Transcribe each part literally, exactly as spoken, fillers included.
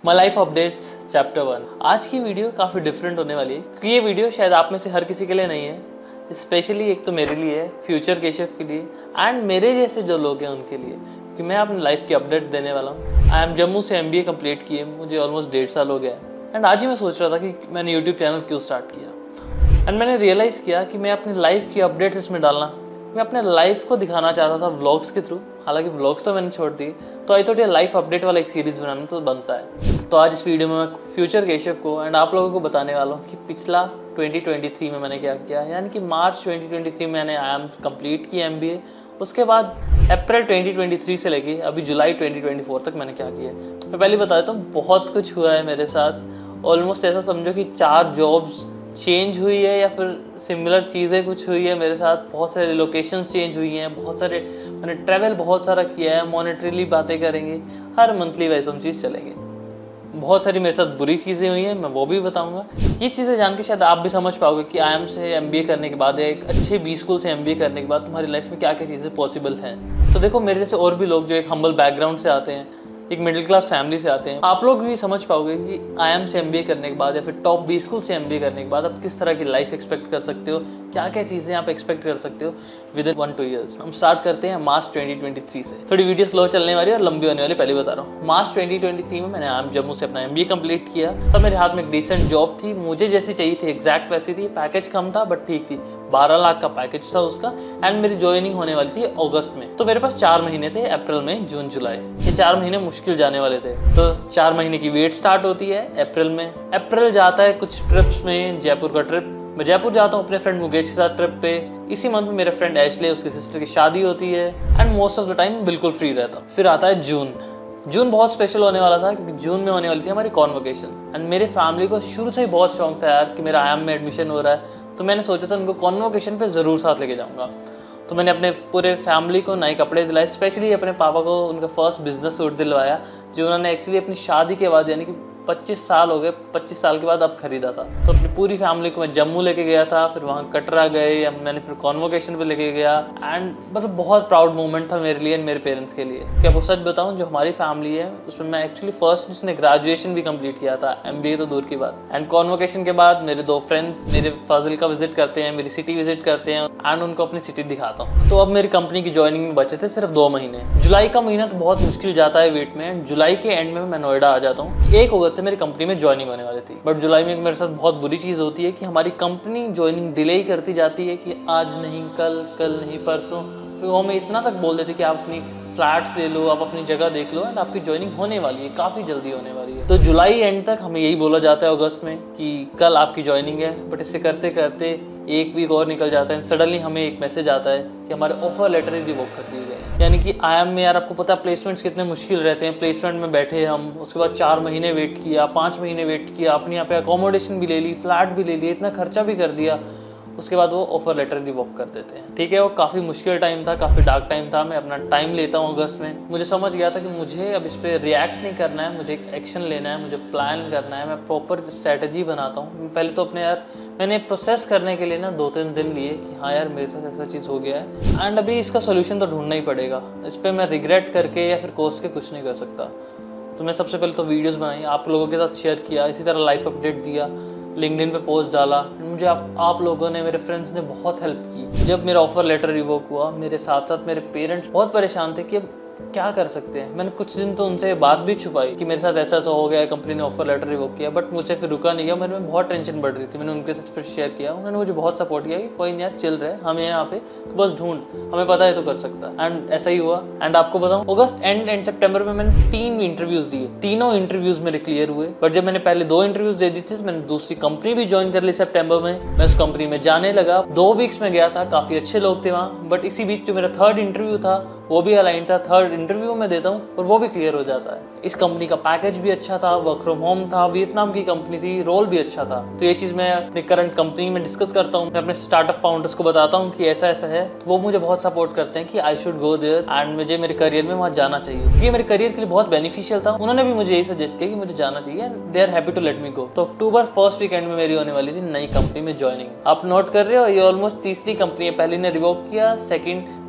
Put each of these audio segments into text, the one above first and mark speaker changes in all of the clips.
Speaker 1: माई life updates chapter one. आज की video काफ़ी डिफरेंट होने वाली है क्योंकि ये वीडियो शायद आप में से हर किसी के लिए नहीं है। स्पेशली एक तो मेरे लिए है, फ्यूचर केशव के लिए एंड मेरे जैसे जो लोग हैं उनके लिए, कि मैं अपनी लाइफ की अपडेट देने वाला हूँ। आई एम जम्मू से एम बी ए कम्प्लीट किए, मुझे ऑलमोस्ट डेढ़ साल हो गया है। एंड आज ही मैं सोच रहा था कि मैंने यूट्यूब चैनल क्यों स्टार्ट किया। एंड मैंने रियलाइज़ किया कि मैं अपनी लाइफ की अपडेट्स इसमें डालना, मैं अपने लाइफ को दिखाना चाहता था व्लॉग्स के थ्रू। हालांकि व्लॉग्स तो मैंने छोड़ दी, तो आई थॉट ये लाइफ अपडेट वाला एक सीरीज़ बनाना तो बनता है। तो आज इस वीडियो में मैं फ्यूचर केशव को एंड आप लोगों को बताने वाला हूँ कि पिछला ट्वेंटी ट्वेंटी थ्री में मैंने क्या किया, यानी कि मार्च ट्वेंटी ट्वेंटी थ्री में मैंने आई एम कंप्लीट की एम बी ए। उसके बाद अप्रैल ट्वेंटी ट्वेंटी थ्री से लेके अभी जुलाई ट्वेंटी ट्वेंटी फोर तक मैंने क्या किया। मैं पहले बता देता हूँ, बहुत कुछ हुआ है मेरे साथ। ऑलमोस्ट ऐसा समझो कि चार जॉब्स चेंज हुई है या फिर सिमिलर चीज़ें कुछ हुई है मेरे साथ। बहुत सारे लोकेशंस चेंज हुई हैं, बहुत सारे मैंने ट्रैवल बहुत सारा किया है। मॉनेटरीली बातें करेंगे, हर मंथली वाइज हम चीज़ चलेंगे। बहुत सारी मेरे साथ बुरी चीज़ें हुई हैं, मैं वो भी बताऊंगा। ये चीज़ें जान के शायद आप भी समझ पाओगे कि आई एम से एम बी ए करने के बाद या एक अच्छे बी स्कूल से एम बी ए करने के बाद तुम्हारी लाइफ में क्या क्या चीज़ें पॉसिबल हैं। तो देखो, मेरे जैसे और भी लोग जो एक हम्बल बैकग्राउंड से आते हैं, एक मिडिल क्लास फैमिली से आते हैं, आप लोग भी समझ पाओगे कि आई एम से एम बी ए करने के बाद या फिर टॉप बी स्कूल से एम बी ए करने के बाद आप किस तरह की लाइफ एक्सपेक्ट कर सकते हो, क्या क्या चीज़ें आप एक्सपेक्ट कर सकते हो within one two years. हम स्टार्ट करते हैं मार्च ट्वेंटी ट्वेंटी थ्री से। थोड़ी वीडियो स्लो चलने वाली है और लंबी होने वाली, पहले बता रहा हूँ। मार्च ट्वेंटी ट्वेंटी थ्री में मैंने आई एम जम्मू से अपना एम बी ए कंप्लीट किया। तब मेरे हाथ में एक डिसेंट जॉब थी, मुझे जैसी चाहिए थी एग्जैक्ट वैसी थी। पैकेज कम था बट ठीक थी, बारह लाख का पैकेज था उसका। एंड मेरी ज्वाइनिंग होने वाली थी अगस्त में। तो मेरे पास चार महीने थे, अप्रैल में, जून, जुलाई। ये चार महीने मुश्किल जाने वाले थे। तो चार महीने की वेट स्टार्ट होती है अप्रैल में। अप्रैल जाता है कुछ ट्रिप्स में, जयपुर का ट्रिप। मैं जयपुर जाता हूँ अपने फ्रेंड मुकेश के साथ ट्रिप पे। इसी मंथ में मेरे फ्रेंड एशले, उसकी सिस्टर की शादी होती है। And most of the time बिल्कुल फ्री रहता हूँ। फिर आता है जून। जून बहुत स्पेशल होने वाला था क्योंकि जून में होने वाली थी हमारी कॉन्वोकेशन। एंड मेरे फैमिली को शुरू से ही बहुत शौक था यार कि मेरा आई एम में एडमिशन हो रहा है। तो मैंने सोचा था उनको कॉन्वोकेशन पे ज़रूर साथ लेके जाऊँगा। तो मैंने अपने पूरे फैमिली को नए कपड़े दिलाए, स्पेशली अपने पापा को उनका फर्स्ट बिजनेस सूट दिलवाया, जो उन्होंने एक्चुअली अपनी शादी के बाद, यानी कि पच्चीस साल हो गए, पच्चीस साल के बाद अब खरीदा था। तो अपनी पूरी फैमिली को मैं जम्मू लेके गया था, फिर वहाँ कटरा गए, मैंने फिर कॉन्वोकेशन पे लेके गया। एंड मतलब बहुत प्राउड मोमेंट था मेरे लिए एंड मेरे पेरेंट्स के लिए। क्या आपको सच बताऊँ, जो हमारी फैमिली है उसमें मैं एक्चुअली फर्स्ट जिसने ग्रेजुएशन भी कंप्लीट किया था, एम बी ए तो दूर की बात। एंड कॉन्वोकेशन के बाद मेरे दो फ्रेंड्स मेरे फाजिल का विजिट करते हैं, मेरी सिटी विजिट करते हैं एंड उनको अपनी सिटी दिखाता हूँ। तो अब मेरी कंपनी की ज्वाइनिंग में बचे थे सिर्फ दो महीने। जुलाई का महीना तो बहुत मुश्किल जाता है वेट में। जुलाई के एंड में मैं नोएडा आ जाता हूँ। एक अगस्त से मेरी कंपनी में ज्वाइनिंग होने वाली थी, बट जुलाई में मेरे साथ बहुत बुरी चीज़ होती है कि हमारी कंपनी ज्वाइनिंग डिले ही करती जाती है कि आज नहीं कल, कल नहीं परसों। फिर वो हमें इतना तक बोल देते कि आप अपनी फ्लैट्स ले लो, आप अपनी जगह देख लो एंड आपकी ज्वाइनिंग होने वाली है, काफ़ी जल्दी होने वाली है। तो जुलाई एंड तक हमें यही बोला जाता है अगस्त में कि कल आपकी ज्वाइनिंग है। बट इससे करते करते एक वीक और निकल जाता है। सडनली हमें एक मैसेज आता है कि हमारे ऑफर लेटर ही रिवोक कर दिए गए। यानी कि आई एम में यार आपको पता है प्लेसमेंट्स कितने मुश्किल रहते हैं। प्लेसमेंट में बैठे हम, उसके बाद चार महीने वेट किया, पाँच महीने वेट किया, अपने यहाँ पे अकोमोडेशन भी ले ली, फ्लैट भी ले लिया, इतना खर्चा भी कर दिया। उसके बाद वो ऑफर लेटर रिवोक कर देते हैं। ठीक है, वो काफ़ी मुश्किल टाइम था, काफ़ी डार्क टाइम था। मैं अपना टाइम लेता हूँ अगस्त में। मुझे समझ गया था कि मुझे अब इस पर रिएक्ट नहीं करना है, मुझे एक एक्शन लेना है, मुझे प्लान करना है। मैं प्रॉपर स्ट्रैटेजी बनाता हूँ। पहले तो अपने यार मैंने प्रोसेस करने के लिए ना दो तीन दिन लिए कि हाँ यार मेरे साथ ऐसा चीज़ हो गया है एंड अभी इसका सोल्यूशन तो ढूंढना ही पड़ेगा। इस पर मैं रिग्रेट करके या फिर कोस के कुछ नहीं कर सकता। तो मैं सबसे पहले तो वीडियोज़ बनाई, आप लोगों के साथ शेयर किया, इसी तरह लाइफ अपडेट दिया, लिंक्डइन पे पोस्ट डाला। मुझे आप आप लोगों ने, मेरे फ्रेंड्स ने बहुत हेल्प की। जब मेरा ऑफर लेटर रिवोक हुआ, मेरे साथ साथ मेरे पेरेंट्स बहुत परेशान थे कि अब क्या कर सकते हैं। मैंने कुछ दिन तो उनसे बात भी छुपाई कि मेरे साथ ऐसा ऐसा हो गया है, कंपनी ने ऑफर लेटर रिवोक किया। बट मुझसे फिर रुका नहीं गया, मेरे में बहुत टेंशन बढ़ रही थी। मैंने उनके साथ फिर शेयर किया, उन्होंने मुझे बहुत सपोर्ट किया कि कोई नहीं यार, चिल रहे, हम यहाँ पे, तो बस ढूंढ, हमें पता है तो कर सकता। एंड ऐसा ही हुआ। एंड आपको बताऊँ, अगस्त एंड एंड सितंबर में मैंने तीन इंटरव्यूज दिए, तीनों इंटरव्यूज मेरे क्लियर हुए। बट जब मैंने पहले दो इंटरव्यूज दे दी थी, मैंने दूसरी कंपनी भी ज्वाइन कर ली सितंबर में। मैं उस कंपनी में जाने लगा, दो वीक्स में गया था, काफी अच्छे लोग थे वहाँ। बट इसी बीच जो मेरा थर्ड इंटरव्यू था वो भी अलाइन था। थर्ड इंटरव्यू में देता हूँ और वो भी क्लियर हो जाता है। इस कंपनी का पैकेज भी अच्छा था, वर्क फ्रॉम होम था, वियतनाम की कंपनी थी, रोल भी अच्छा था। तो ये चीज़ मैं अपने करंट कंपनी में डिस्कस करता हूँ, मैं अपने स्टार्टअप फाउंडर्स को बताता हूँ कि ऐसा ऐसा है। तो वो मुझे बहुत सपोर्ट करते हैं कि I should go there and मुझे मेरे करियर में वहाँ जाना चाहिए। ये मेरे करियर के लिए बहुत बेनिफिशियल था। उन्होंने भी मुझे यही सजेस्ट किया कि मुझे जाना चाहिए, they are happy to let me go. तो अक्टूबर फर्स्ट वीकेंड में मेरी होने वाली थी नई कंपनी में ज्वाइनिंग। आप नोट कर रहे हो, ये ऑलमोस्ट तीसरी कंपनी है। पहली ने रिवोक किया, सेकेंड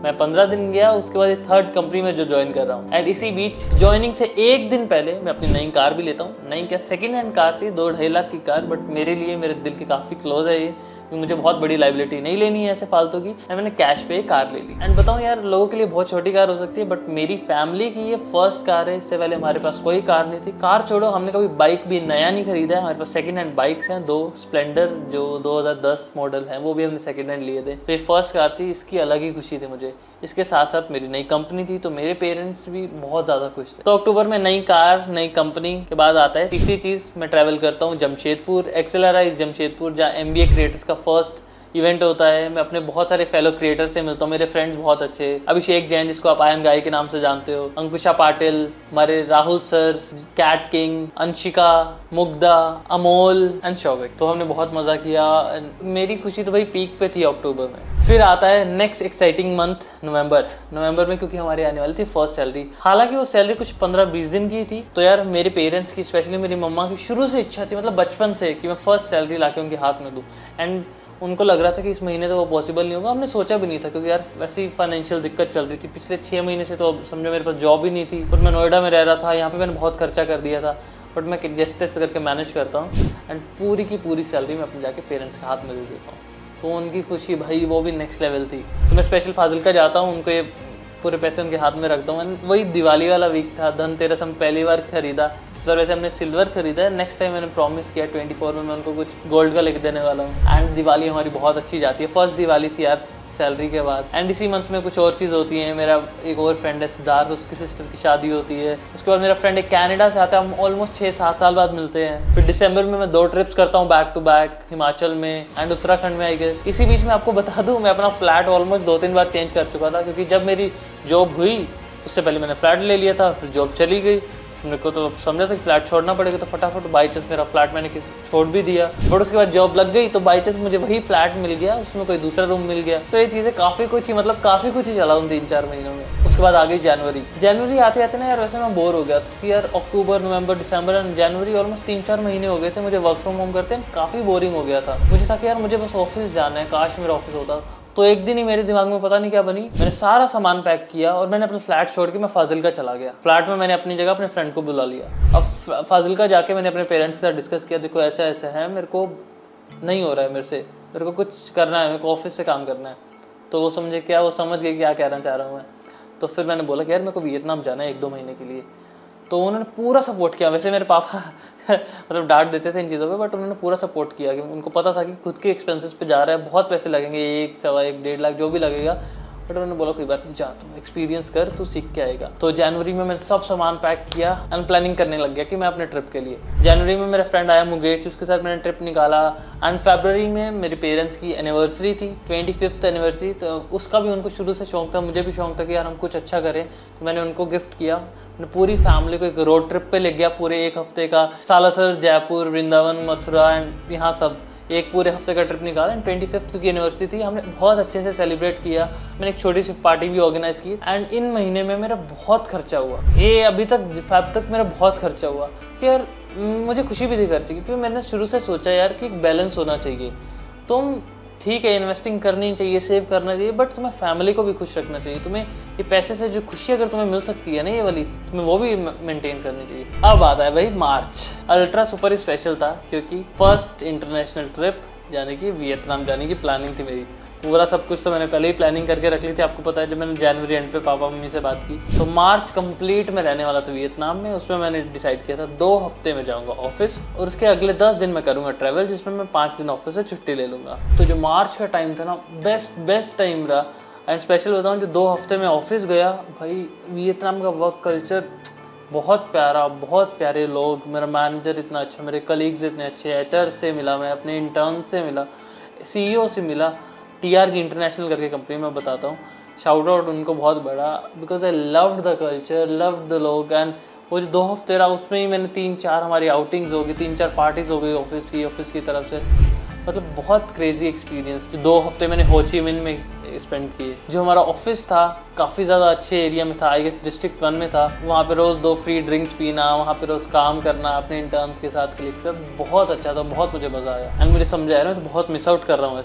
Speaker 1: मैं पंद्रह दिन गया, उसके बाद ये थर्ड कंपनी में जो ज्वाइन कर रहा हूँ। एंड इसी बीच ज्वाइनिंग से एक दिन पहले मैं अपनी नई कार भी लेता हूँ। नई क्या, सेकेंड हैंड कार थी, दो ढाई लाख की कार, बट मेरे लिए मेरे दिल के काफ़ी क्लोज है ये, मुझे बहुत बड़ी लाइबिलिटी नहीं लेनी है ऐसे फालतू की। एंड मैंने कैश पे कार ले ली। एंड बताऊँ यार, लोगों के लिए बहुत छोटी कार हो सकती है, बट मेरी फैमिली की ये फर्स्ट कार है। इससे पहले हमारे पास कोई कार नहीं थी। कार छोड़ो, हमने कभी बाइक भी नया नहीं खरीदा है। हमारे पास सेकंड हैंड बाइक्स हैं, दो स्प्लेंडर जो दो हज़ार दस मॉडल हैं, वो भी हमने सेकंड हैंड लिए थे। तो ये फर्स्ट कार थी, इसकी अलग ही खुशी थी मुझे। इसके साथ साथ मेरी नई कंपनी थी, तो मेरे पेरेंट्स भी बहुत ज़्यादा खुश थे। तो अक्टूबर में नई कार, नई कंपनी के बाद आता है तीसरी चीज़, मैं ट्रैवल करता हूँ जमशेदपुर, एक्सेलराइज जमशेदपुर, जहाँ एम बी ए क्रिएटर्स का फर्स्ट इवेंट होता है। मैं अपने बहुत सारे फेलो क्रिएटर से मिलता हूँ। मेरे फ्रेंड्स बहुत अच्छे, अभिषेक जैन जिसको आप आई एम गाय के नाम से जानते हो, अंकुशा पाटिल, हमारे Rahul sir, CAT King, Anshika, Mugdha, Amol and Shouvik. तो हमने बहुत मज़ा किया। मेरी खुशी तो भाई पीक पे थी अक्टूबर में। फिर आता है next exciting month, November. November में क्योंकि हमारी आने वाली थी फर्स्ट सैलरी। हालांकि वो सैलरी कुछ पंद्रह बीस दिन की थी। तो यार मेरे पेरेंट्स की, स्पेशली मेरी मम्मा की शुरू से इच्छा थी, मतलब बचपन से, कि मैं फर्स्ट सैलरी ला के उनके हाथ में दूँ। एंड उनको लग रहा था कि इस महीने तो वो पॉसिबल नहीं होगा। हमने सोचा भी नहीं था, क्योंकि यार वैसे ही फाइनेंशियल दिक्कत चल रही थी पिछले छः महीने से। तो अब समझो मेरे पास जॉब ही नहीं थी, और मैं नोएडा में रह रहा था। यहाँ पे मैंने बहुत खर्चा कर दिया था, बट मैं जैसे तैसे करके मैनेज करता हूँ। एंड पूरी की पूरी सैलरी मैं अपने जाके पेरेंट्स के हाथ में दे देता हूँ। तो उनकी खुशी भाई वो भी नेक्स्ट लेवल थी। तो मैं स्पेशल फाजिल का जाता हूँ, उनको ये पूरे पैसे उनके हाथ में रखता हूँ। वही दिवाली वाला वीक था, धनतेरस हम पहली बार खरीदा। इस बार वैसे हमने सिल्वर खरीदा है। नेक्स्ट टाइम मैंने प्रॉमिस किया ट्वेंटी फोर में मैं उनको कुछ गोल्ड का लिख देने वाला हूँ। एंड दिवाली हमारी बहुत अच्छी जाती है, फर्स्ट दिवाली थी यार सैलरी के बाद। एंड इसी मंथ में कुछ और चीज़ होती है। मेरा एक और फ्रेंड है सिद्धार्थ, उसकी सिस्टर की शादी होती है। उसके बाद मेरा फ्रेंड एक कनाडा से आता है, हम ऑलमोस्ट छः सात साल बाद मिलते हैं। फिर दिसंबर में मैं दो ट्रिप्स करता हूँ बैक टू बैक, हिमाचल में एंड उत्तराखंड में आई गेस। इसी बीच में आपको बता दूँ, मैं अपना फ्लैट ऑलमोस्ट दो तीन बार चेंज कर चुका था, क्योंकि जब मेरी जॉब हुई उससे पहले मैंने फ्लैट ले लिया था, फिर जॉब चली गई। मेरे को तो समझा था कि फ्लैट छोड़ना पड़ेगा, तो फटाफट बाई चांस मेरा फ्लैट मैंने किसी छोड़ भी दिया। बट उसके बाद जॉब लग गई, तो बाई चांस मुझे वही फ्लैट मिल गया, उसमें कोई दूसरा रूम मिल गया। तो ये चीज़ें काफ़ी कुछ ही, मतलब काफ़ी कुछ ही चला उन तीन चार महीनों में। उसके बाद आ गई जनवरी। जनवरी आते आते ना यार वैसे मैं बोर हो गया था कि यार अक्टूबर, नवंबर, दिसंबर एंड जनवरी ऑलमोस्ट तीन चार महीने हो गए थे मुझे वर्क फ्रॉम होम करते हैं। काफ़ी बोरिंग हो गया था। मुझे था कि यार मुझे बस ऑफिस जाना है, काश मेरा ऑफिस होता। तो एक दिन ही मेरे दिमाग में पता नहीं क्या बनी, मैंने सारा सामान पैक किया और मैंने अपना फ्लैट छोड़ के मैं फाजिलका चला गया। फ्लैट में मैंने अपनी जगह अपने फ्रेंड को बुला लिया। अब फाजिलका जाके मैंने अपने पेरेंट्स के साथ डिस्कस किया, देखो ऐसा ऐसा है, मेरे को नहीं हो रहा है, मेरे से मेरे को कुछ करना है, मेरे को ऑफिस से काम करना है। तो वो समझे क्या, वो समझ गए क्या कहना चाह रहा हूँ मैं। तो फिर मैंने बोला कि यार मेरे को वियतनाम जाना है एक दो महीने के लिए। तो उन्होंने पूरा सपोर्ट किया। वैसे मेरे पापा मतलब डांट देते थे इन चीज़ों पे, बट उन्होंने पूरा सपोर्ट किया कि उनको पता था कि खुद के एक्सपेंसेस पे जा रहा है, बहुत पैसे लगेंगे, एक सवा एक डेढ़ लाख जो भी लगेगा। बट उन्होंने बोला कोई बात नहीं, जा तुम एक्सपीरियंस कर, तू सीख के आएगा। तो जनवरी में मैंने सब सामान पैक किया एंड प्लानिंग करने लग गया कि मैं अपने ट्रिप के लिए। जनवरी में मेरा फ्रेंड आया मुकेश, उसके साथ मैंने ट्रिप निकाला। एंड फरवरी में मेरे पेरेंट्स की एनिवर्सरी थी, ट्वेंटी फिफ्थ एनिवर्सरी। तो उसका भी उनको शुरू से शौक था, मुझे भी शौक था कि यार हम कुछ अच्छा करें। तो मैंने उनको गिफ्ट किया। मैंने पूरी फैमिली को एक रोड ट्रिप पे ले गया, पूरे एक हफ्ते का, सालासर, जयपुर, वृंदावन, मथुरा एंड यहाँ सब एक पूरे हफ्ते का ट्रिप निकाला। एंड ट्वेंटी फिफ्थ क्योंकि यूनिवर्सिटी थी, हमने बहुत अच्छे से सेलिब्रेट किया। मैंने एक छोटी सी पार्टी भी ऑर्गेनाइज की। एंड इन महीने में मेरा बहुत खर्चा हुआ, ये अभी तक फैब तक मेरा बहुत खर्चा हुआ कि यार मुझे खुशी भी थी खर्चे की, क्योंकि मैंने शुरू से सोचा यार कि एक बैलेंस होना चाहिए। तुम ठीक है इन्वेस्टिंग करनी चाहिए, सेव करना चाहिए, बट तुम्हें फैमिली को भी खुश रखना चाहिए। तुम्हें ये पैसे से जो खुशी अगर तुम्हें मिल सकती है ना ये वाली, तुम्हें वो भी मेंटेन करनी चाहिए। अब आता है भाई मार्च। अल्ट्रा सुपर स्पेशल था, क्योंकि फर्स्ट इंटरनेशनल ट्रिप यानी कि वियतनाम जाने की प्लानिंग थी मेरी। पूरा सब कुछ तो मैंने पहले ही प्लानिंग करके रख ली थी, आपको पता है जब मैंने जनवरी एंड पे पापा मम्मी से बात की। तो मार्च कंप्लीट में रहने वाला था वियतनाम में। उसमें मैंने डिसाइड किया था दो हफ्ते में जाऊंगा ऑफिस, और उसके अगले दस दिन मैं करूंगा ट्रैवल, जिसमें मैं पाँच दिन ऑफिस से छुट्टी ले लूंगा। तो जो मार्च का टाइम था ना, बेस्ट बेस्ट टाइम रहा। एंड स्पेशल बताऊँ, जो दो हफ्ते में ऑफिस गया भाई, वियतनाम का वर्क कल्चर बहुत प्यारा, बहुत प्यारे लोग, मेरा मैनेजर इतना अच्छा, मेरे कलीग्स इतने अच्छे, एचआर से मिला मैं, अपने इंटर्न से मिला, सीईओ से मिला। टीआरजी इंटरनेशनल करके कंपनी में बताता हूँ, शाउट आउट उनको बहुत बड़ा, because I loved the culture, loved the लोग। एंड वो जो दो हफ्ते रहा उसमें ही मैंने तीन चार हमारी आउटिंग्स हो गई, तीन चार पार्टीज हो गई ऑफिस की ऑफिस की तरफ से। मतलब बहुत क्रेजी एक्सपीरियंस। जो दो हफ्ते मैंने हो ची मिन में स्पेंड किए। जो हमारा ऑफिस था काफ़ी ज़्यादा अच्छे एरिया में था, आई गेस डिस्ट्रिक्ट वन में था। वहाँ पे रोज़ दो फ्री ड्रिंक्स पीना, वहाँ पे रोज़ काम करना अपने इंटर्न्स के साथ, कलीग्स के साथ, बहुत अच्छा था, बहुत मुझे मज़ा आया। एंड मुझे समझा है ना, तो बहुत मिस आउट कर रहा हूँ ऐसे।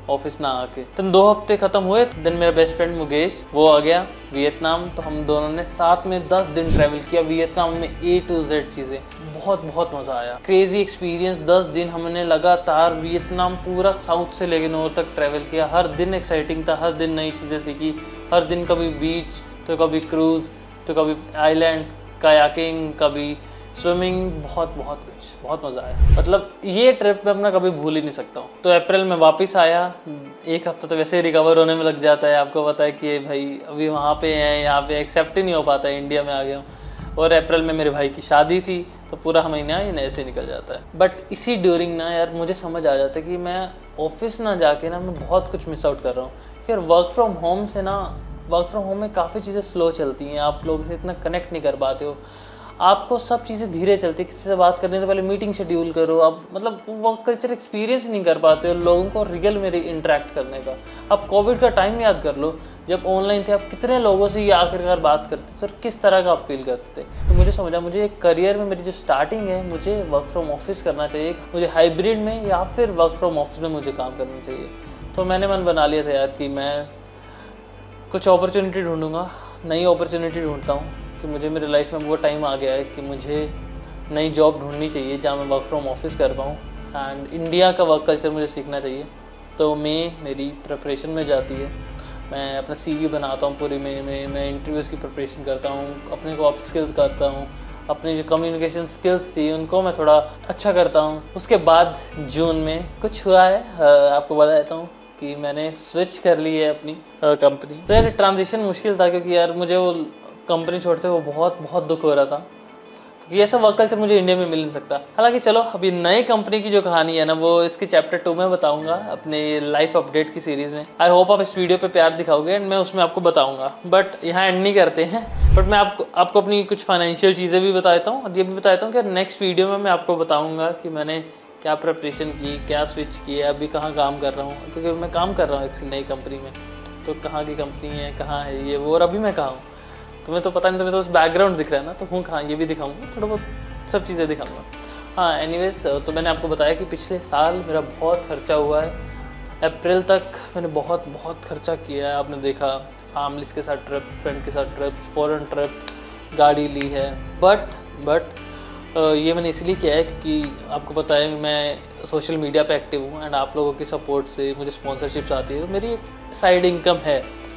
Speaker 1: ऑफिस ना आके। तो दो हफ्ते खत्म हुए, देन मेरा बेस्ट फ्रेंड मुकेश वो आ गया वियतनाम, तो हम दोनों ने साथ में दस दिन ट्रैवल किया वियतनाम में, ए टू जेड चीज़ें। बहुत बहुत मज़ा आया, क्रेजी एक्सपीरियंस। दस दिन हमने लगातार वियतनाम पूरा साउथ से लेके नॉर्थ तक ट्रैवल किया। हर दिन एक्साइटिंग था, हर दिन नई चीज़ें सीखी, हर दिन कभी बीच तो कभी क्रूज़ तो कभी आइलैंड्स, कायाकिंग, कभी स्विमिंग, बहुत बहुत कुछ, बहुत मज़ा आया। मतलब ये ट्रिप मैं अपना कभी भूल ही नहीं सकता हूँ। तो अप्रैल में वापस आया, एक हफ्ता तो वैसे ही रिकवर होने में लग जाता है, आपको पता है कि भाई अभी वहाँ पे हैं, यहाँ पे एक्सेप्ट ही नहीं हो पाता है, इंडिया में आ गया हूँ। और अप्रैल में मेरे भाई की शादी थी, तो पूरा महीना ही ऐसे निकल जाता है। बट इसी ड्यूरिंग ना यार मुझे समझ आ जाता है कि मैं ऑफिस ना जाके ना मैं बहुत कुछ मिस आउट कर रहा हूँ। यार वर्क फ्रॉम होम से ना, वर्क फ्रॉम होम में काफ़ी चीज़ें स्लो चलती हैं, आप लोगों से इतना कनेक्ट नहीं कर पाते हो, आपको सब चीज़ें धीरे चलती है। किसी से बात करने से पहले मीटिंग शेड्यूल करो, आप मतलब वर्क कल्चर एक्सपीरियंस नहीं कर पाते हो लोगों को रियल में इंटरेक्ट करने का। अब कोविड का टाइम याद कर लो, जब ऑनलाइन थे आप कितने लोगों से ये आखिरकार बात करते थे और किस तरह का आप फील करते थे। तो मुझे समझा मुझे एक करियर में मेरी जो स्टार्टिंग है, मुझे वर्क फ्रॉम ऑफिस करना चाहिए, मुझे हाइब्रिड में या फिर वर्क फ्रॉम ऑफिस में मुझे काम करना चाहिए। तो मैंने मन बना लिया था यार कि मैं कुछ अपॉर्चुनिटी ढूंढूंगा, नई अपॉर्चुनिटी ढूंढता हूँ कि मुझे मेरे लाइफ में वो टाइम आ गया है कि मुझे नई जॉब ढूंढनी चाहिए जहाँ मैं वर्क फ्रॉम ऑफिस कर पाऊँ, एंड इंडिया का वर्क कल्चर मुझे सीखना चाहिए। तो मैं मेरी प्रिपरेशन में जाती है, मैं अपना सीवी बनाता हूँ पूरी में मैं मैं इंटरव्यूज़ की प्रिपरेशन करता हूँ, अपने को अप स्किल्स करता हूँ, अपनी जो कम्युनिकेशन स्किल्स थी उनको मैं थोड़ा अच्छा करता हूँ। उसके बाद जून में कुछ हुआ है, आपको बता देता हूँ कि मैंने स्विच कर ली है अपनी कंपनी। तो यार ट्रांजिशन मुश्किल था, क्योंकि यार मुझे वो कंपनी छोड़ते हुए बहुत बहुत दुख हो रहा था, क्योंकि ऐसा वर्क कल्चर मुझे इंडिया में मिल नहीं सकता। हालांकि चलो अभी नई कंपनी की जो कहानी है ना, वो इसकी चैप्टर टू में बताऊंगा अपने लाइफ अपडेट की सीरीज़ में। आई होप आप इस वीडियो पे प्यार दिखाओगे एंड मैं उसमें आपको बताऊंगा। बट यहाँ एंड नहीं करते हैं, बट मैं आपको आपको अपनी कुछ फाइनेंशियल चीज़ें भी बता देता हूँ, और ये भी बताता हूँ कि नेक्स्ट वीडियो में मैं आपको बताऊँगा कि मैंने क्या प्रिपरेशन की, क्या स्विच किया, अभी कहाँ काम कर रहा हूँ, क्योंकि मैं काम कर रहा हूँ एक नई कंपनी में। तो कहाँ की कंपनी है, कहाँ है ये वो, और अभी मैं कहाँ हूँ तुम्हें तो पता नहीं, तुम्हें तो बस बैकग्राउंड दिख रहा है ना, तो हूँ कहाँ ये भी दिखाऊंगा, थोड़ा बहुत सब चीज़ें दिखाऊंगा। हाँ एनीवेज, तो मैंने आपको बताया कि पिछले साल मेरा बहुत खर्चा हुआ है। अप्रैल तक मैंने बहुत बहुत खर्चा किया है, आपने देखा, फैमिलीज के साथ ट्रिप, फ्रेंड के साथ ट्रिप, फॉरेन ट्रिप, गाड़ी ली है। बट बट ये मैंने इसलिए किया है क्योंकि आपको पता है मैं सोशल मीडिया पे एक्टिव हूँ, एंड आप लोगों की सपोर्ट से मुझे स्पॉन्सरशिप्स आती है, तो मेरी एक साइड इनकम है।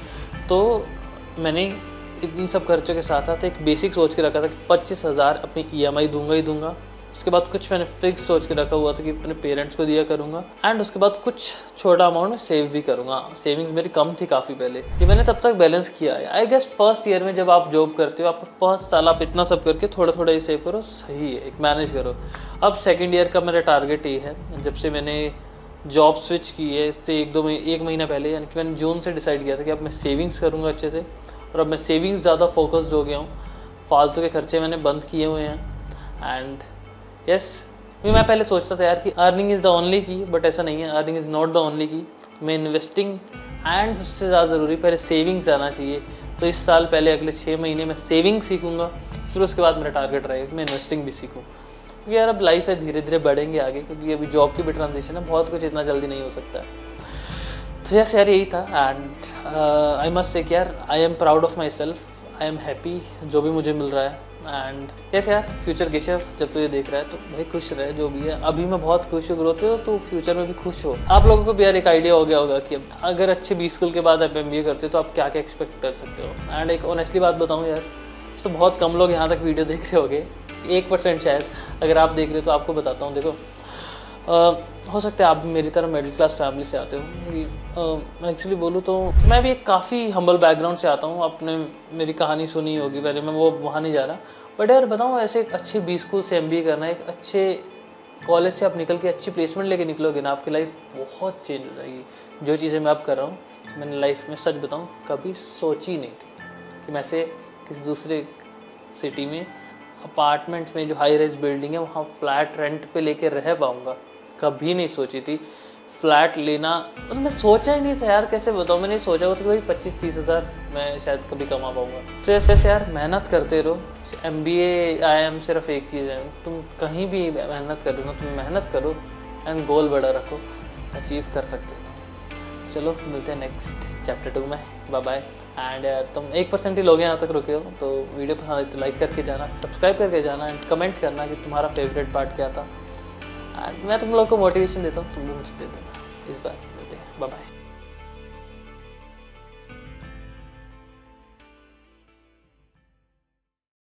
Speaker 1: तो मैंने इन सब खर्चों के साथ साथ एक बेसिक सोच के रखा था कि पच्चीस हज़ार अपनी ईएमआई दूंगा ही दूंगा। उसके बाद कुछ मैंने फिक्स सोच के रखा हुआ था कि अपने पेरेंट्स को दिया करूँगा, एंड उसके बाद कुछ छोटा अमाउंट में सेव भी करूँगा। सेविंग्स मेरी कम थी काफ़ी पहले, ये मैंने तब तक बैलेंस किया है। आई गेस फर्स्ट ईयर में जब आप जॉब करते हो, आपका फर्स्ट साल आप इतना सब करके थोड़ा थोड़ा ही सेव करो, सही है, एक मैनेज करो। अब सेकेंड ईयर का मेरा टारगेट ये है, जब से मैंने जॉब स्विच की है इससे एक दो महीने एक महीना पहले, यानी कि मैंने जून से डिसाइड किया था कि अब मैं सेविंग्स करूँगा अच्छे से, और अब मैं सेविंग्स ज़्यादा फोकस्ड हो गया हूँ। फालतू के खर्चे मैंने बंद किए हुए हैं। एंड यस, मैं पहले सोचता था यार कि earning is the only key, but ऐसा नहीं है, earning is not the only key. मैं इन्वेस्टिंग एंड सबसे ज़्यादा ज़रूरी पहले सेविंग्स आना चाहिए। तो इस साल पहले अगले छः महीने में सेविंग सीखूंगा, फिर उसके बाद मेरा टारगेट रहेगा कि मैं इन्वेस्टिंग भी सीखूँ, क्योंकि यार अब लाइफ है, धीरे धीरे बढ़ेंगे आगे, क्योंकि अभी जॉब की भी ट्रांजिशन है, बहुत कुछ इतना जल्दी नहीं हो सकता है। तो यस यार यही था, एंड आई मस्ट से यार I am proud of myself, I am happy जो भी मुझे मिल रहा है। एंड यस यार, फ्यूचर केशव जब तो ये देख रहा है तो भाई खुश रहे जो भी है। अभी मैं बहुत खुश हूँ ग्रोथ हो, तो फ्यूचर में भी खुश हो। आप लोगों को भी यार एक आइडिया हो गया होगा कि अगर अच्छे बी स्कूल के बाद आप एम बी ए करते हो तो आप क्या क्या एक्सपेक्ट कर सकते हो। एंड एक ऑनेस्टली बात बताऊँ यार, तो बहुत कम लोग यहाँ तक वीडियो देख रहे होंगे, एक परसेंट शायद अगर आप देख रहे हो तो आपको बताता हूँ। देखो Uh, हो सकता है आप भी मेरी तरह मिडिल क्लास फैमिली से आते हो। uh, मैं एक्चुअली बोलूँ तो मैं भी एक काफ़ी हम्बल बैकग्राउंड से आता हूँ। आपने मेरी कहानी सुनी होगी पहले, मैं वो वहाँ नहीं जा रहा। बट यार बताऊँ, ऐसे एक अच्छे बी स्कूल से एम बी ए करना, एक अच्छे कॉलेज से आप निकल के अच्छी प्लेसमेंट लेके निकलोगे ना, आपकी लाइफ बहुत चेंज हो जाएगी। जो चीज़ें मैं अब कर रहा हूँ, मैंने लाइफ में सच बताऊँ कभी सोची नहीं थी कि मैं से किसी दूसरे सिटी में अपार्टमेंट्स में जो हाई राइज बिल्डिंग है वहाँ फ्लैट रेंट पे लेके रह पाऊँगा। कभी नहीं सोची थी फ्लैट लेना, मतलब मैं सोचा ही नहीं था यार। कैसे बताऊँ, मैंने सोचा हुआ था कि भाई पच्चीस तीस हज़ार मैं शायद कभी कमा पाऊँगा। तो ऐसे ऐसे यार मेहनत करते रहो। M B A I M सिर्फ एक चीज़ है, तुम कहीं भी मेहनत करो ना, तुम मेहनत करो एंड गोल बड़ा रखो, अचीव कर सकते हो। चलो मिलते हैं नेक्स्ट चैप्टर टू में, बाय बाय। एंड यार तुम एक परसेंट ही लोग यहाँ तक रुके हो तो वीडियो पसंद आई तो लाइक करके जाना, सब्सक्राइब करके जाना एंड कमेंट करना कि तुम्हारा फेवरेट पार्ट क्या था। एंड मैं तुम लोग को मोटिवेशन देता हूँ, तुम भी मुझे दे देना। इस बार मिलते हैं, बाय बाय।